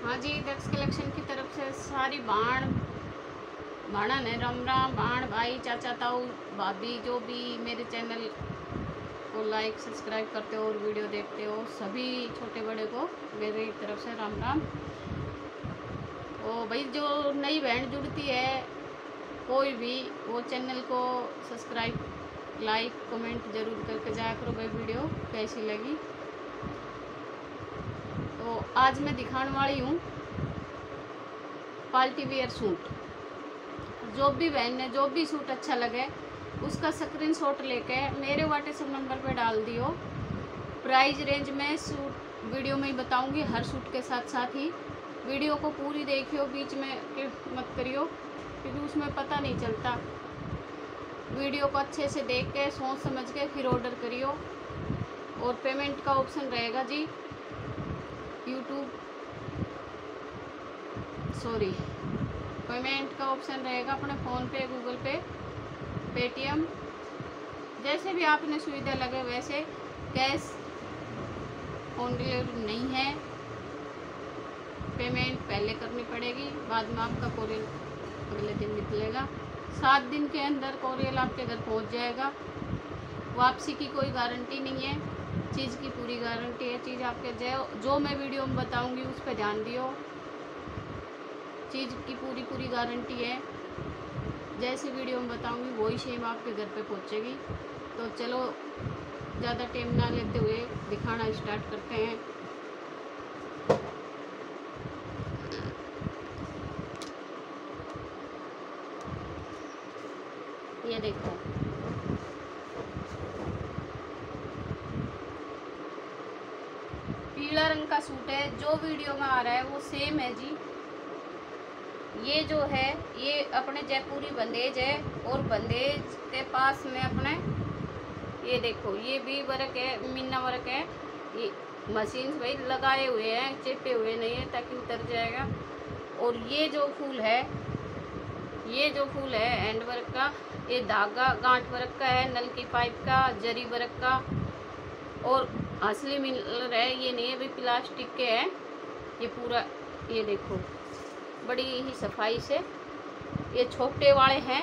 हाँ जी, दक्ष कलेक्शन की तरफ से सारी बाणन है, राम राम बाण भाई, चाचा, ताऊ, भाभी, जो भी मेरे चैनल को लाइक सब्सक्राइब करते हो और वीडियो देखते हो, सभी छोटे बड़े को मेरी तरफ से राम राम। ओ भाई, जो नई बहन जुड़ती है कोई भी, वो चैनल को सब्सक्राइब लाइक कमेंट जरूर करके जाया करो भाई, वीडियो कैसी लगी। तो आज मैं दिखाने वाली हूँ पार्टी वेयर सूट। जो भी बहन ने जो भी सूट अच्छा लगे उसका स्क्रीनशॉट लेके मेरे व्हाट्सएप नंबर पे डाल दियो। प्राइस रेंज में सूट वीडियो में ही बताऊंगी, हर सूट के साथ साथ ही। वीडियो को पूरी देखियो, बीच में मत करियो क्योंकि उसमें पता नहीं चलता। वीडियो को अच्छे से देख के सोच समझ के फिर ऑर्डर करियो। और पेमेंट का ऑप्शन रहेगा जी, पेमेंट का ऑप्शन रहेगा अपने फ़ोन पे, गूगल पे, पेटीएम, जैसे भी आपने सुविधा लगे वैसे। कैश ऑन डिलीवरी नहीं है, पेमेंट पहले करनी पड़ेगी, बाद में आपका कोरियर अगले दिन निकलेगा। 7 दिन के अंदर कोरियर आपके घर पहुंच जाएगा। वापसी की कोई गारंटी नहीं है, चीज़ की पूरी गारंटी है। चीज़ आपके जो मैं वीडियो में बताऊंगी उस पर ध्यान दियो, चीज़ की पूरी गारंटी है। जैसे वीडियो में बताऊंगी वही सेम आपके घर पे पहुंचेगी। तो चलो ज़्यादा टाइम ना लेते हुए दिखाना स्टार्ट करते हैं। ये देखो, पीला रंग का सूट है। जो वीडियो में आ रहा है वो सेम है जी। ये जो है ये अपने जयपुरी बंदेज है, और बंदेज के पास में अपने ये देखो ये भी वर्क है, मीना वर्क है। ये मशीन भाई लगाए हुए हैं, चिपे हुए नहीं है ताकि उतर जाएगा। और ये जो फूल है हैंड वर्क का, ये धागा गांठ वर्क का है, नल की पाइप का, जरी वर्क का, और असली मिलर है, ये नहीं है भी प्लास्टिक के है। ये पूरा ये देखो बड़ी ही सफाई से, ये छोटे वाले हैं,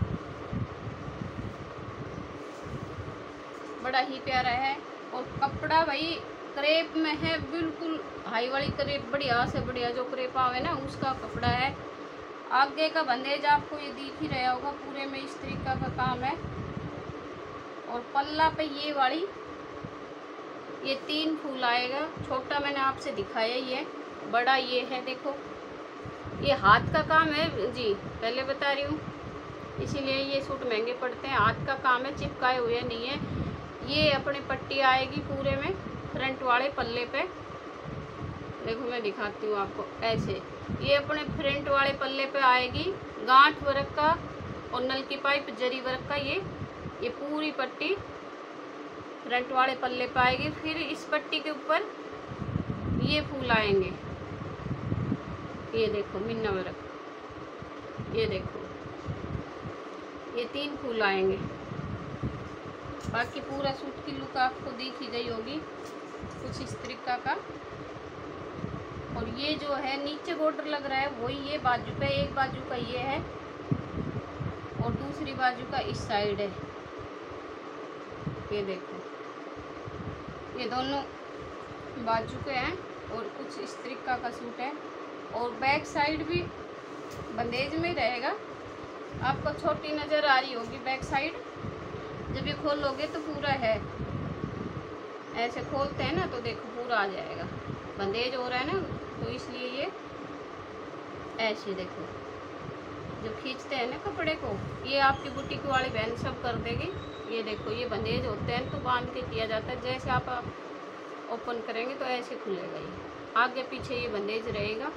बड़ा ही प्यारा है। और कपड़ा भाई क्रेप में है, बिल्कुल हाई वाली क्रेप, बढ़िया से बढ़िया जो क्रेप आवे ना उसका कपड़ा है। आगे का बंदेज आपको ये दिख ही रहा होगा, पूरे में इस तरीका का काम है। और पल्ला पे ये 3 फूल आएगा। छोटा मैंने आपसे दिखाया ही है, बड़ा ये है देखो। ये हाथ का काम है जी, पहले बता रही हूँ, इसीलिए ये सूट महंगे पड़ते हैं। हाथ का काम है, चिपकाए हुए नहीं है। ये अपनी पट्टी आएगी पूरे में फ्रंट वाले पल्ले पे, देखो मैं दिखाती हूँ आपको ऐसे। ये अपने फ्रंट वाले पल्ले पे आएगी गांठ वर्क का और नल की पाइप जरी वर्क का। ये पूरी पट्टी फ्रंट वाले पल्ले पे आएगी। फिर इस पट्टी के ऊपर ये फूल आएंगे, ये देखो मीना वर्क, ये देखो ये 3 फूल आएंगे। बाकी पूरा सूट की लुक आपको दिख ही गई होगी कुछ इस तरीका का। और ये जो है नीचे बॉर्डर लग रहा है वही ये बाजू पे, एक बाजू का ये है और दूसरी बाजू का इस साइड है। ये देखो ये दोनों बाजू के हैं और कुछ इस तरीका का सूट है। और बैक साइड भी बंदेज में रहेगा। आपको छोटी नज़र आ रही होगी बैक साइड, जब ये खोलोगे तो पूरा है। ऐसे खोलते हैं ना तो देखो पूरा आ जाएगा, बंदेज हो रहा है ना, तो इसलिए ये ऐसे देखो जब खींचते हैं ना कपड़े को, ये आपकी बुटीक वाली बहन सब कर देगी। ये देखो ये बंदेज होते हैं तो बांध के किया जाता है। जैसे आप ओपन करेंगे तो ऐसे खुलेगा, ये आगे पीछे ये बंदेज रहेगा।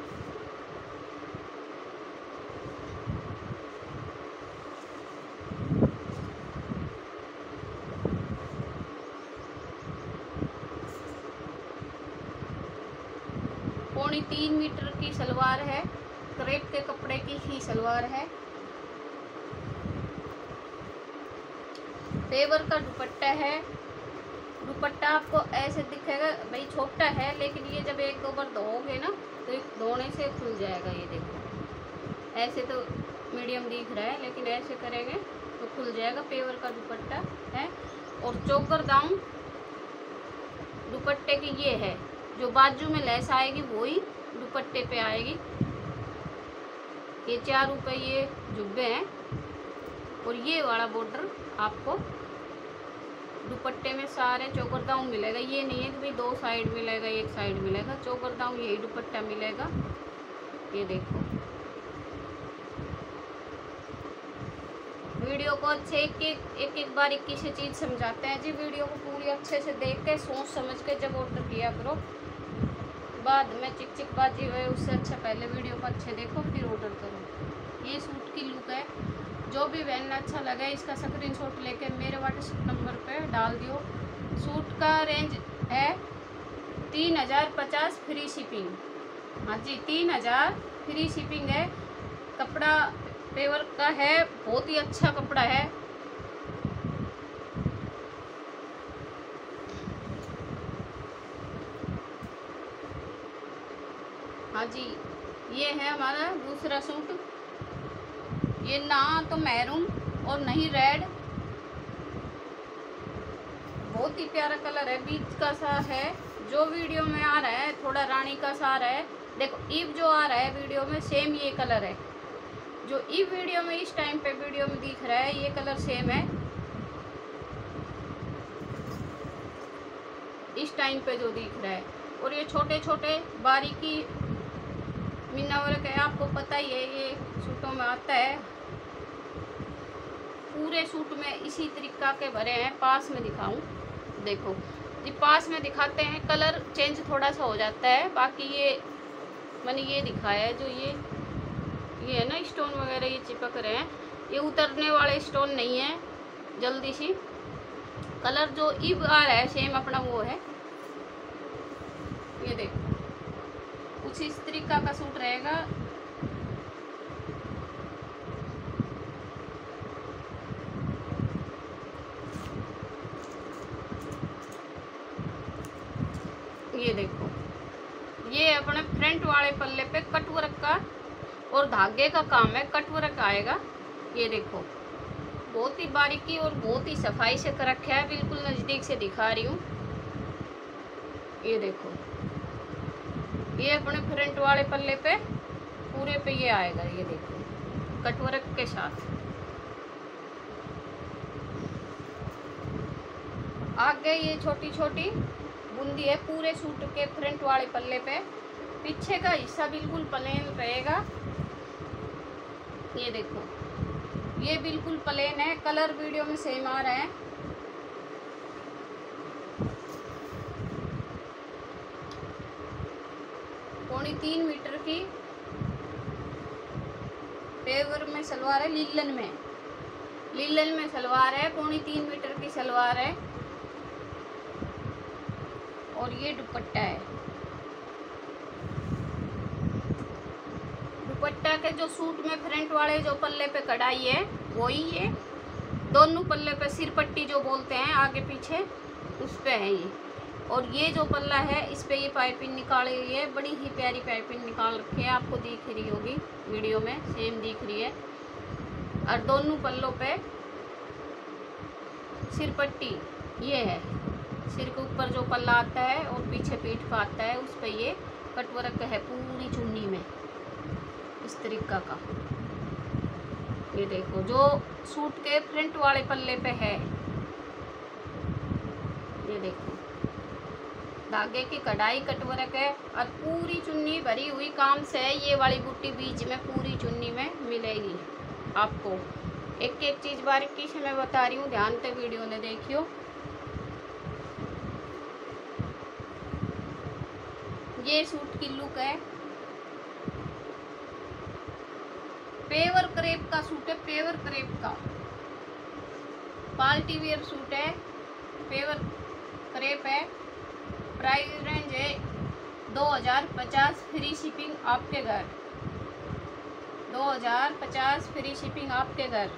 पौनी 3 मीटर की सलवार है, क्रेप के कपड़े की ही सलवार है। पेवर का दुपट्टा है। दुपट्टा आपको ऐसे दिखेगा भाई, छोटा है लेकिन ये जब 1-2 बार धोओगे ना तो धोने ऐसे खुल जाएगा। ये देखो ऐसे तो मीडियम दिख रहा है, लेकिन ऐसे करेंगे तो खुल जाएगा। पेवर का दुपट्टा है और चोकर दाम दुपट्टे की ये है, जो बाजू में लेस आएगी वही दुपट्टे पे आएगी। ये 4 रुपये ये जुब्बे हैं और ये वाला बॉर्डर आपको दुपट्टे में सारे चोकर दाम मिलेगा। ये नहीं है कि भाई 2 साइड मिलेगा, 1 साइड मिलेगा, चोकर दाम यही दुपट्टा मिलेगा। ये देखो वीडियो को अच्छे एक बार 21 चीज़ समझाते हैं जी। वीडियो को पूरी अच्छे से देख के सोच समझ के जब ऑर्डर किया करो, बाद में चिक बाजी हुए उससे अच्छा पहले वीडियो को अच्छे देखो फिर ऑर्डर करो। ये सूट की लुक है। जो भी बहन अच्छा लगे इसका स्क्रीनशॉट लेके मेरे व्हाट्सएप नंबर पे डाल दियो। सूट का रेंज है 3050 फ्री शिपिंग। हाँ जी 3000 फ्री शिपिंग है। कपड़ा पेवर का है, बहुत ही अच्छा कपड़ा है। हाँ जी ये है हमारा दूसरा सूट। ये ना तो मैरून और नहीं रेड, बहुत ही प्यारा कलर है, बीच का सा है। जो वीडियो में आ रहा है थोड़ा रानी का सा आ रहा है। देखो ईव जो आ रहा है वीडियो में सेम ये कलर है। जो ईव वीडियो में इस टाइम पे वीडियो में दिख रहा है ये कलर सेम है इस टाइम पे जो दिख रहा है। और ये छोटे छोटे बारीकी मीना वर्क है, आपको पता ही है ये सूटों में आता है। पूरे सूट में इसी तरीका के भरे हैं। पास में दिखाऊं, देखो जी पास में दिखाते हैं, कलर चेंज थोड़ा सा हो जाता है। बाकी ये मैंने ये दिखाया है, जो ये है ना स्टोन वगैरह ये चिपक रहे हैं, ये उतरने वाले स्टोन नहीं है। जल्दी सी कलर जो इब आ रहा है सेम अपना वो है। ये देखो कुछ इस तरीका का सूट रहेगा। ये देखो ये अपने फ्रंट वाले पल्ले पे कटवर्क का और धागे का काम है, कटवर्क आएगा। ये देखो बहुत ही बारीकी और बहुत ही सफाई से कर रखा है। बिल्कुल नज़दीक से दिखा रही हूँ। ये देखो ये अपने फ्रंट वाले पल्ले पे पूरे पे ये आएगा। ये देखो कटवर्क के साथ। आगे ये छोटी छोटी बूंदी है पूरे सूट के फ्रंट वाले पल्ले पे। पीछे का हिस्सा बिल्कुल प्लेन रहेगा। ये देखो ये बिल्कुल प्लेन है। कलर वीडियो में सेम आ रहा है। पौनी 3 मीटर की पेवर में सलवार है। लीलन में सलवार है। पौनी 3 मीटर की सलवार है और ये दुपट्टा है। दुपट्टा के जो सूट में फ्रंट वाले जो पल्ले पे कढ़ाई है वही है। दोनों पल्ले पे सिर पट्टी जो बोलते हैं आगे पीछे उस पे है ये। और ये जो पल्ला है इस पे ये पाइपिंग निकाली हुई है। बड़ी ही प्यारी पाइपिंग निकाल रखी है, आपको दिख रही होगी वीडियो में सेम दिख रही है। और दोनों पल्लों पे सिर पट्टी ये है। सिर के ऊपर जो पल्ला आता है और पीछे पीठ पर आता है उस पे ये कटवर्क है पूरी चुन्नी में इस तरीका का। ये देखो जो सूट के फ्रंट वाले पल्ले पे है। ये देखो धागे की कढ़ाई कटवर्क है और पूरी चुन्नी भरी हुई काम से है। ये वाली बूटी बीच में पूरी चुन्नी में मिलेगी आपको। एक एक चीज़ बारीकी से मैं बता रही हूँ, ध्यान से वीडियो ने देखियो। ये सूट की लुक है। पेवर क्रेप का सूट है, पेवर क्रेप का पार्टी वेयर सूट है, पेवर क्रेप है। प्राइस रेंज है 2050 फ्री शिपिंग आपके घर। 2050 फ्री शिपिंग आपके घर।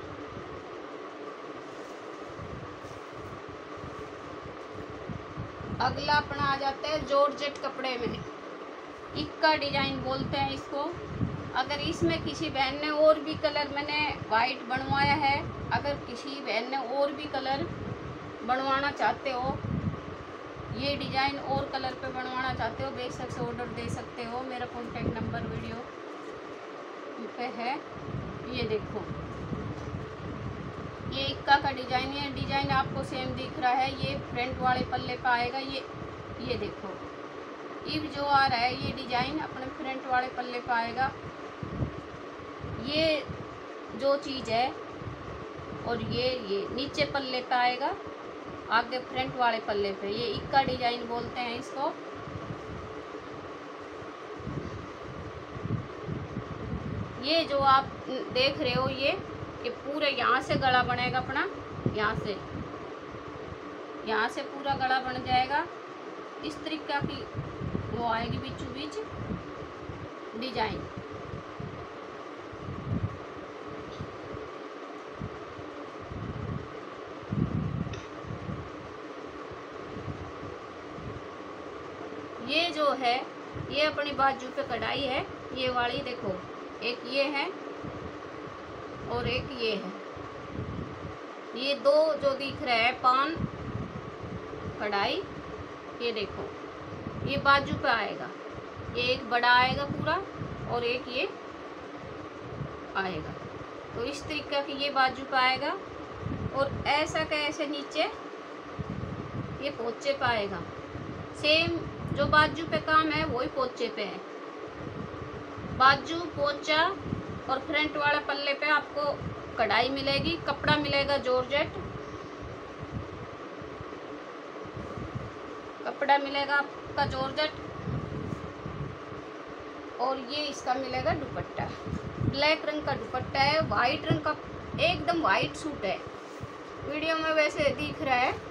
अगला अपना आ जाता है जॉर्जेट कपड़े में। इक्का डिजाइन बोलते हैं इसको। अगर इसमें किसी बहन ने और भी कलर, मैंने वाइट बनवाया है, अगर किसी बहन ने और भी कलर बनवाना चाहते हो, ये डिजाइन और कलर पे बनवाना चाहते हो, बेशक से ऑर्डर दे सकते हो। मेरा कॉन्टेक्ट नंबर वीडियो पे है। ये देखो, ये इक्का का डिजाइन है। डिजाइन आपको सेम दिख रहा है, ये फ्रंट वाले पल्ले पे आएगा। ये देखो, इब जो आ रहा है ये डिजाइन अपने फ्रंट वाले पल्ले पे आएगा। ये जो चीज़ है, और ये नीचे पल्ले पे आएगा, आगे फ्रंट वाले पल्ले पे। ये इक्का डिजाइन बोलते हैं इसको। ये जो आप देख रहे हो, ये पूरे यहाँ से गला बनेगा अपना, यहाँ से पूरा गला बन जाएगा। इस तरीका की वो आएगी बीचों बीच डिजाइन। ये जो है, ये अपनी बाजू पे कढ़ाई है, ये वाली देखो, एक ये है और एक ये है। ये दो जो दिख रहा है पान कढ़ाई, ये देखो, ये बाजू पे आएगा। ये एक बड़ा आएगा पूरा और एक ये आएगा। तो इस तरीके की ये बाजू पे आएगा, और ऐसा का ऐसे नीचे ये पोचे पे आएगा। सेम जो बाजू पे काम है वही पोचे पे है। बाजू, पोचा और फ्रंट वाला पल्ले पे आपको कढ़ाई मिलेगी। कपड़ा मिलेगा जॉर्जेट, कपड़ा मिलेगा आपका जॉर्जेट, और ये इसका मिलेगा दुपट्टा। ब्लैक रंग का दुपट्टा है, वाइट रंग का, एकदम वाइट सूट है। वीडियो में वैसे दिख रहा है।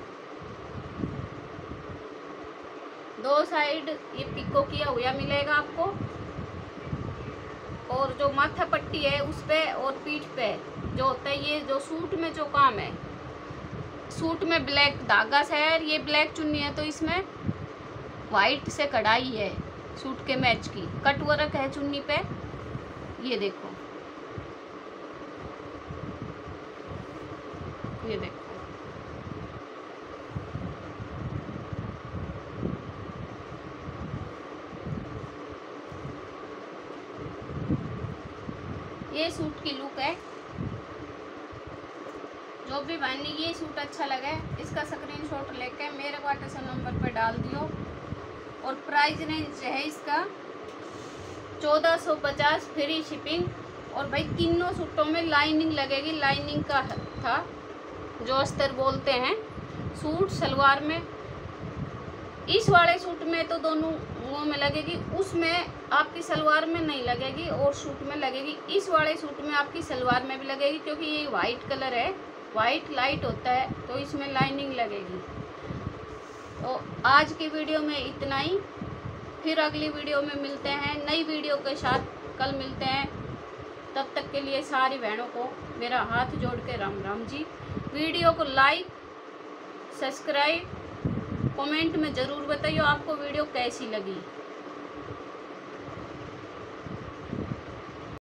दो साइड ये पिको किया हुआ मिलेगा आपको, और जो माथा पट्टी है उस पे और पीठ पे जो होता है, ये जो सूट में जो काम है, सूट में ब्लैक धागा से है, ये ब्लैक चुन्नी है, तो इसमें वाइट से कढ़ाई है सूट के मैच की। कट वर्क है चुन्नी पे, ये देखो, ये देखो। ये सूट की लुक है। जो भी भाई ने ये सूट अच्छा लगे, इसका स्क्रीनशॉट लेके मेरे व्हाट्सएप नंबर पर डाल दियो। और प्राइस रेंज है इसका 1450 फ्री शिपिंग। और भाई तीनों सूटों में लाइनिंग लगेगी, लाइनिंग का था जो अस्तर बोलते हैं। सूट सलवार में, इस वाले सूट में तो दोनों मुँह में लगेगी, उसमें आपकी सलवार में नहीं लगेगी और सूट में लगेगी। इस वाले सूट में आपकी सलवार में भी लगेगी, क्योंकि ये वाइट कलर है, वाइट लाइट होता है, तो इसमें लाइनिंग लगेगी। तो आज की वीडियो में इतना ही, फिर अगली वीडियो में मिलते हैं नई वीडियो के साथ। कल मिलते हैं, तब तक के लिए सारी बहनों को मेरा हाथ जोड़ के राम राम जी। वीडियो को लाइक, सब्सक्राइब, कमेंट में ज़रूर बताइए आपको वीडियो कैसी लगी।